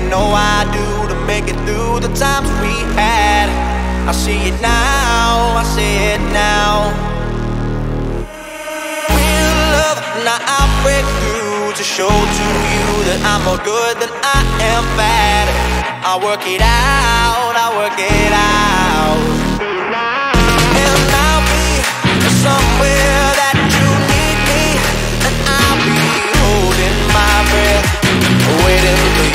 know I do to make it through the times we had. I see it now, I see it now. Real love, now I'll break through to show to you that I'm more good than I am bad. I'll work it out, I'll work it out. And I'll be somewhere that you need me, and I'll be holding my breath, waiting for